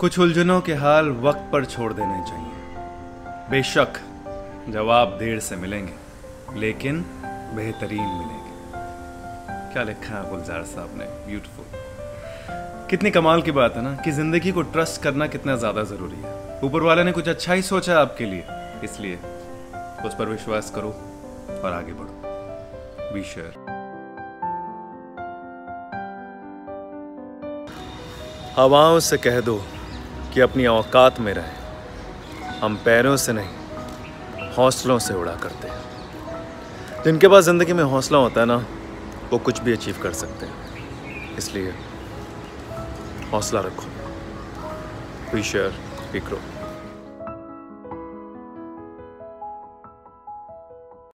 कुछ उलझनों के हाल वक्त पर छोड़ देने चाहिए। बेशक जवाब देर से मिलेंगे, लेकिन बेहतरीन मिलेंगे। क्या लिखा है गुलजार साहब ने, ब्यूटीफुल। कितनी कमाल की बात है ना कि जिंदगी को ट्रस्ट करना कितना ज्यादा जरूरी है। ऊपर वाले ने कुछ अच्छा ही सोचा आपके लिए, इसलिए उस पर विश्वास करो और आगे बढ़ो। Be sure. हवाओं से कह दो कि अपनी औकात में रहे। हम पैरों से नहीं, हौसलों से उड़ा करते हैं। जिनके पास जिंदगी में हौसला होता है ना, वो कुछ भी अचीव कर सकते हैं। इसलिए हौसला रखो, बी श्योर, बी ग्रो।